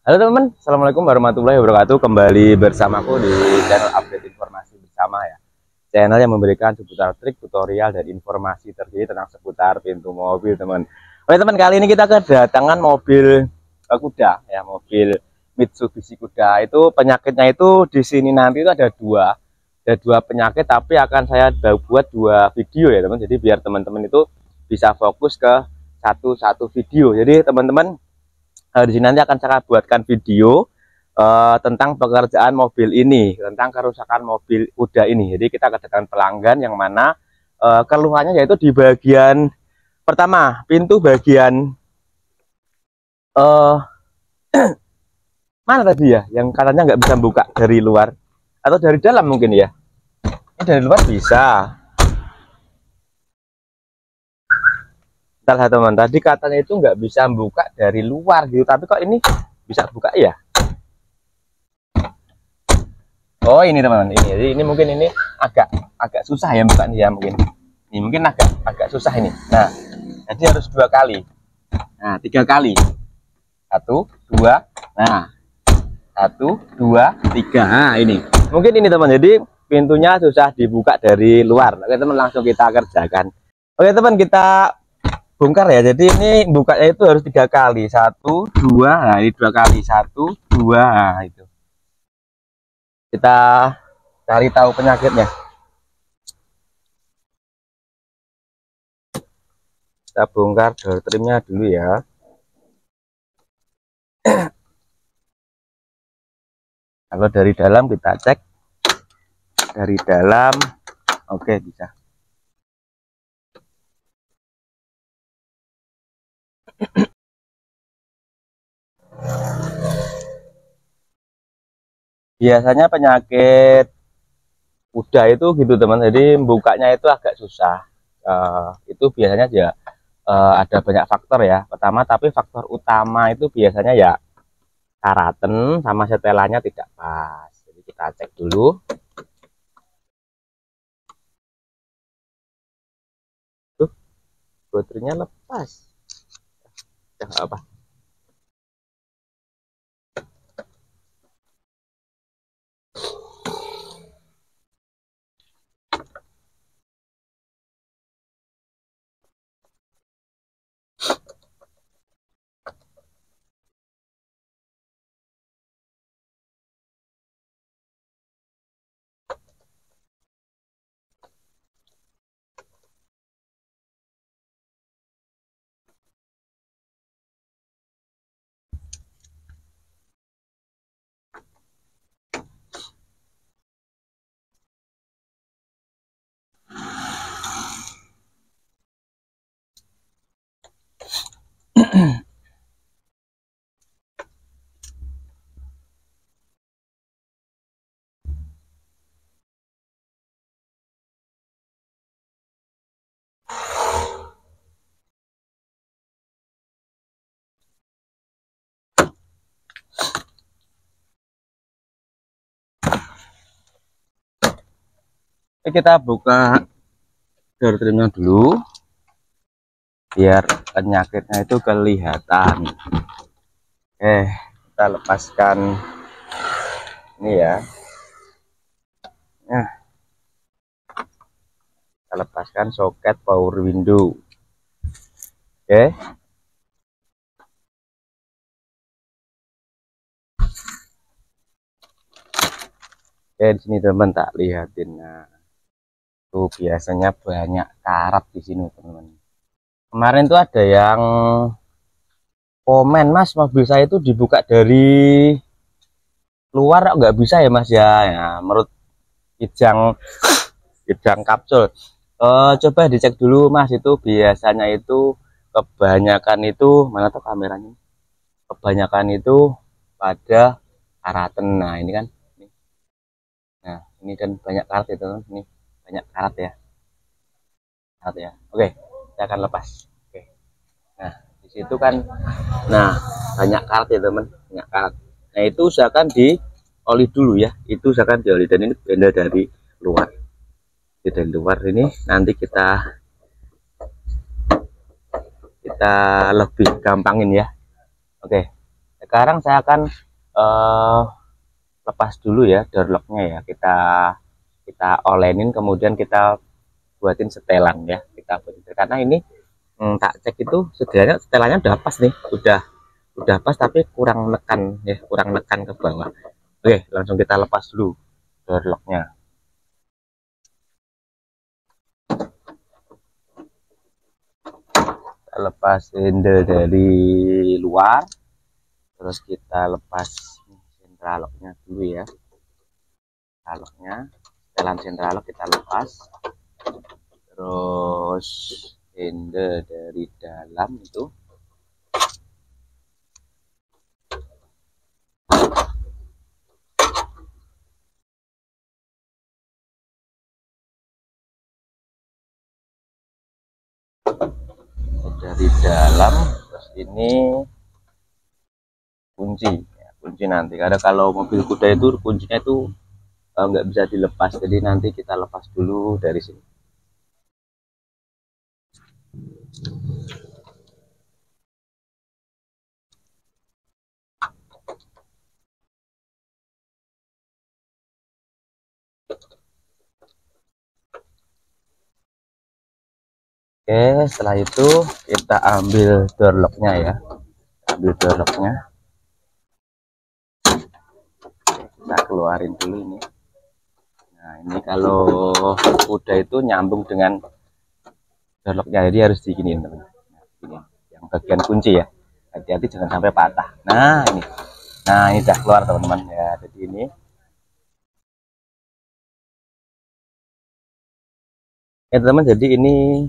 Halo teman-teman, Assalamualaikum warahmatullahi wabarakatuh. Kembali bersamaku di channel update informasi bersama ya. Channel yang memberikan seputar trik, tutorial, dan informasi terkini tentang seputar pintu mobil teman. Oke teman, kali ini kita kedatangan mobil kuda ya, mobil Mitsubishi Kuda. Itu penyakitnya itu di sini nanti itu ada dua penyakit, tapi akan saya buat dua video ya teman. Jadi biar teman-teman itu bisa fokus ke satu video. Jadi teman-teman, di sini nanti akan saya buatkan video tentang pekerjaan mobil ini, tentang kerusakan mobil kuda ini. Jadi kita kedatangan pelanggan yang mana keluhannya yaitu di bagian pertama, pintu bagian mana tadi ya, yang katanya nggak bisa buka dari luar atau dari dalam mungkin ya. Ini dari luar bisa. Salah teman, tadi katanya itu nggak bisa buka dari luar gitu, tapi kok ini bisa buka ya. Oh ini teman-teman, ini mungkin ini agak susah ya buka nih ya, mungkin ini mungkin agak susah ini. Nah, jadi harus 2 kali, nah 3 kali, 1 2, nah 1 2 3. Nah ini mungkin ini teman, jadi pintunya susah dibuka dari luar. Oke teman, langsung kita kerjakan. Oke teman, kita bongkar ya. Jadi ini bukanya itu harus 3 kali, 1 2, nah ini 2 kali, 1 2, nah itu kita cari tahu penyakitnya. Kita bongkar door trimnya dulu ya. Kalau dari dalam kita cek, dari dalam oke bisa. Biasanya penyakit kuda itu gitu teman, jadi bukanya itu agak susah. Itu biasanya ya ada banyak faktor ya. Pertama, tapi faktor utama itu biasanya ya karaten sama setelannya tidak pas. Jadi kita cek dulu. Tuh, baterainya lepas. Ya, apa? Kita buka door trimnya dulu biar penyakitnya itu kelihatan. Kita lepaskan ini ya. Nah, kita lepaskan soket power window. Di sini teman, tak lihatin. Nah, tuh biasanya banyak karat di sini teman. Kemarin tuh ada yang komen, Mas, mobil saya itu dibuka dari luar nggak bisa ya Mas ya. Ya menurut Kijang Kapsul, coba dicek dulu Mas, itu biasanya itu kebanyakan itu, mana tuh kameranya, kebanyakan itu pada karaten. Nah ini kan, nah ini kan banyak karat itu, ini banyak karat ya, Oke, saya akan lepas. Oke, nah di situ kan, nah banyak karat ya teman, banyak karat. Nah itu usahakan di oli dulu ya, itu usahakan di oli, dan ini benda dari luar. Dari luar ini nanti kita lebih gampangin ya. Oke, saya sekarang saya akan lepas dulu ya door locknya ya, kita olenin, kemudian kita buatin setelan ya, kita buatin karena ini tak cek itu sebenarnya setelannya udah pas nih, udah pas tapi kurang nekan ya, kurang nekan ke bawah. Oke, langsung kita lepas dulu door locknya. Kita lepas handle dari luar, terus kita lepas central locknya dulu ya, locknya, setelan central lock kita lepas, terus handle dari dalam itu dari dalam, terus ini kunci ya, kunci nanti karena kalau mobil kuda itu kuncinya itu nggak bisa dilepas, jadi nanti kita lepas dulu dari sini. Oke, setelah itu kita ambil door locknya ya, ambil door locknya, kita keluarin dulu ini. Nah ini kalau kuda itu nyambung dengan door locknya, jadi harus diginiin teman. Nah, ini yang bagian kunci ya, hati-hati jangan sampai patah. Nah ini udah keluar teman-teman ya, jadi ini ya teman-teman, jadi ini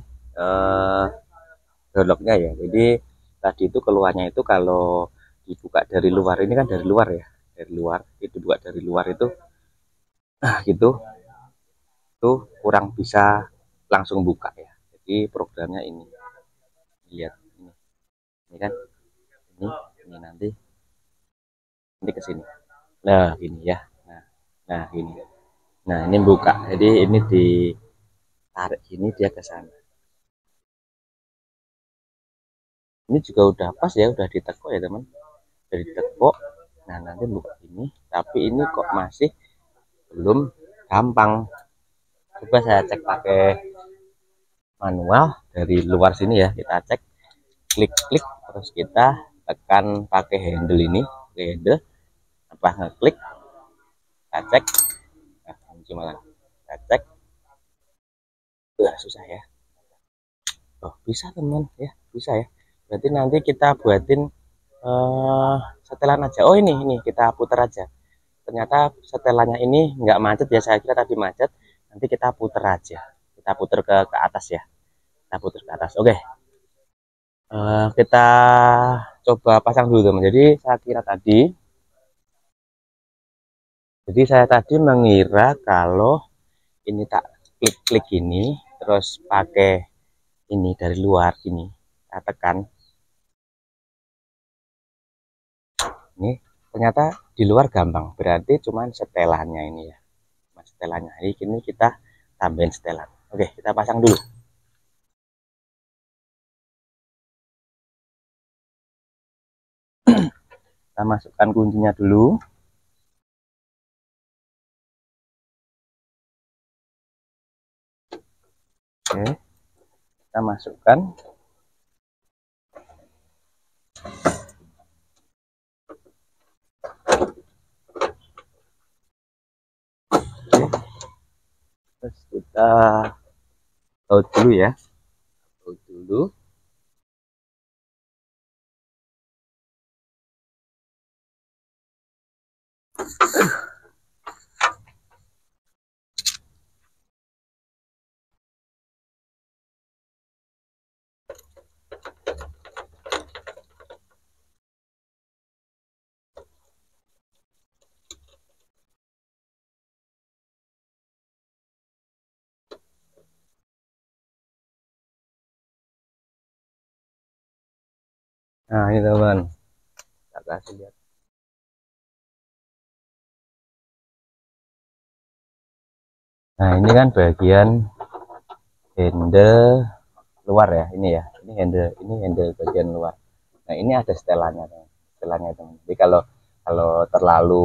door locknya ya. Jadi tadi itu keluarnya itu kalau dibuka dari luar, ini kan dari luar ya, dari luar itu, buka dari luar itu nah gitu tuh kurang bisa langsung buka ya. Jadi programnya ini, lihat ini kan, ini nanti ke sini, nah gini ya, nah gini, nah ini buka, jadi ini ditarik gini dia ke sana. Ini juga udah pas ya, udah ditekuk ya teman, dari tekuk. Nah nanti buka ini, tapi ini kok masih belum gampang. Coba saya cek pakai manual dari luar sini ya, kita cek, klik terus kita tekan pakai handle ini, handle apa, ngeklik, kita cek, nah cuma kita cek, susah ya. Oh bisa teman ya, bisa ya, berarti nanti kita buatin setelan aja. Oh ini kita putar aja, ternyata setelannya ini nggak macet ya, saya kira tadi macet. Nanti kita putar aja, kita putar ke atas ya, kita putar ke atas. Oke, kita coba pasang dulu teman. Jadi saya tadi mengira kalau ini tak klik ini terus pakai ini dari luar gini, saya tekan ini, ternyata di luar gampang, berarti cuman setelannya ini ya, setelannya ini kita tambahin setelan. Oke, kita pasang dulu. Kita masukkan kuncinya dulu. Oke, kita masukkan. Terus kita load dulu ya, load dulu. Nah ini teman, kita kasih lihat. Nah ini kan bagian handle luar ya, ini ya, ini handle bagian luar. Nah ini ada setelannya teman. istilahnya teman. Jadi kalau terlalu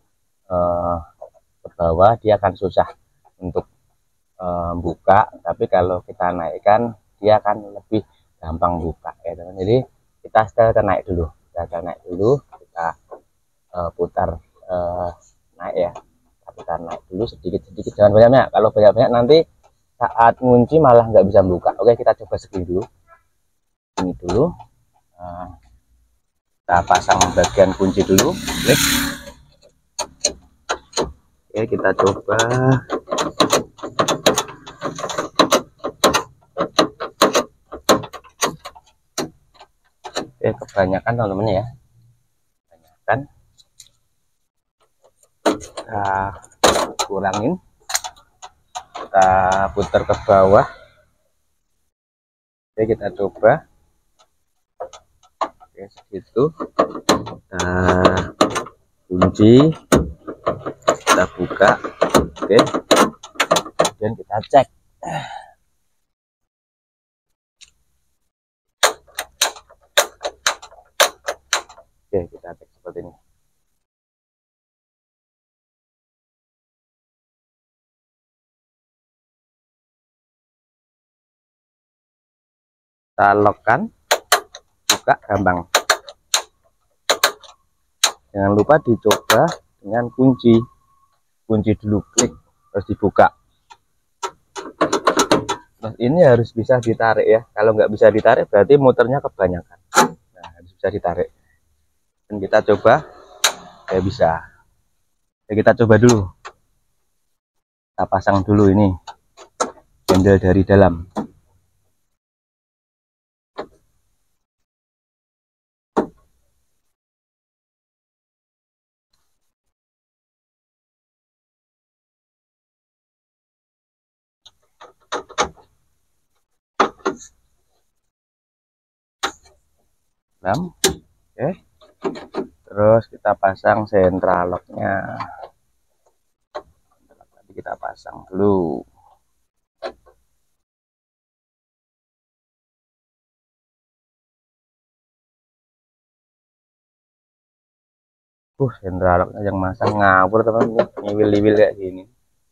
ke bawah dia akan susah untuk buka, tapi kalau kita naikkan dia akan lebih gampang buka ya teman. Jadi kita setelkan naik dulu, kita putar naik ya, kita putar naik dulu sedikit-sedikit, jangan banyak-banyak. Kalau banyak-banyak nanti saat ngunci malah nggak bisa buka. Oke, kita coba segini dulu, ini dulu. Kita pasang bagian kunci dulu, klik. Oke, kita coba. Oke, kebanyakan teman-teman ya, kebanyakan. Kita kurangin, kita putar ke bawah. Oke, kita coba. Oke, segitu. Kita kunci, kita buka. Oke, kemudian kita cek. Oke, kita cek seperti ini. Kita lockkan, buka gampang. Jangan lupa dicoba dengan kunci dulu, klik, terus dibuka. Terus ini harus bisa ditarik ya. Kalau nggak bisa ditarik berarti muternya kebanyakan. Nah, harus bisa ditarik. Dan kita coba, ya bisa. Ya, kita coba dulu. Kita pasang dulu ini handle dari dalam. Oke, terus kita pasang sentral locknya. Tadi kita pasang dulu. Sentral locknya yang masang ngawur teman-teman, ngiwil-ngiwil kayak gini.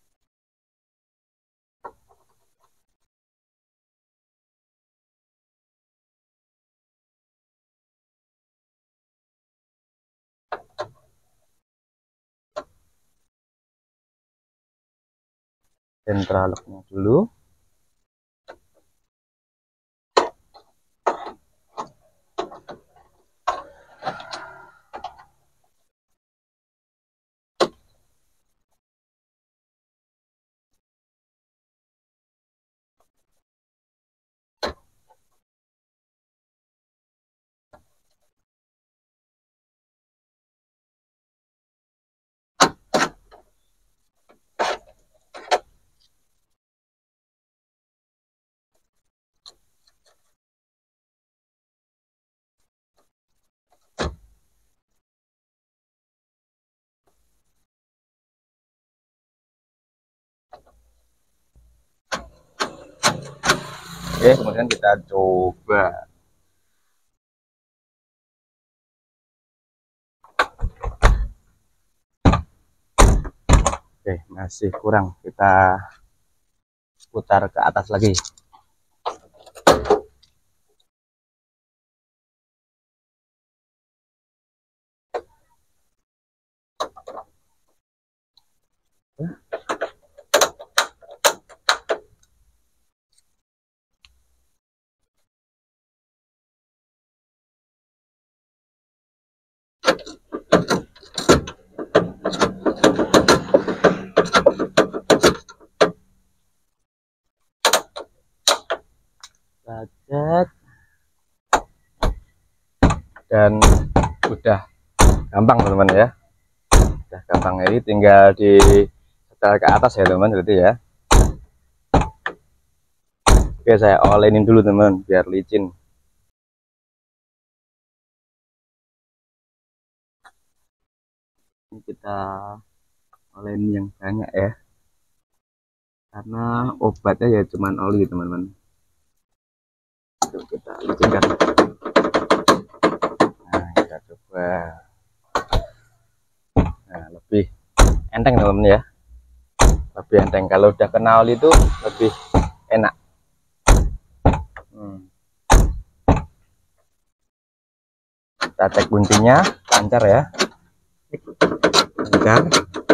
Sentral locknya dulu. Oke, kemudian kita coba. Oke, masih kurang, kita putar ke atas lagi. Dan udah gampang teman-teman ya, udah gampang. Jadi tinggal di setel ke atas ya teman-teman, berarti ya. Oke, saya olenin dulu teman biar licin. Ini kita olenin yang banyak ya, karena obatnya ya cuman oli teman-teman. Kita licinkan. Nah, kita coba. Nah, lebih enteng teman-teman ya, lebih enteng. Kalau udah kenal itu lebih enak. Kita cek kuncinya lancar ya, lancar.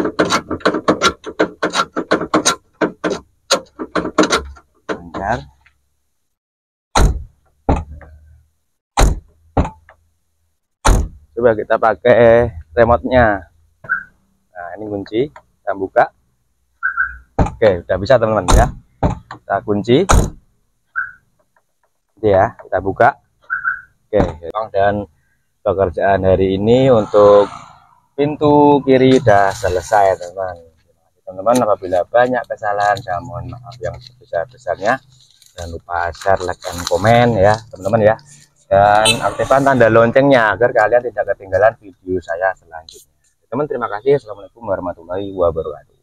Lancar. Coba kita pakai remote-nya. Nah, ini kunci, kita buka. Oke, udah bisa teman-teman ya. Kita kunci. Ini ya, kita buka. Oke, dan pekerjaan hari ini untuk pintu kiri udah selesai teman-teman. Teman-teman, apabila banyak kesalahan, saya mohon maaf yang sebesar-besarnya. Jangan lupa share, like, dan komen ya teman-teman ya. Dan aktifkan tanda loncengnya agar kalian tidak ketinggalan video saya selanjutnya. Teman, terima kasih. Assalamualaikum warahmatullahi wabarakatuh.